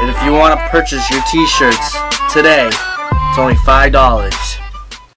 And if you want to purchase your t-shirts today, it's only $5.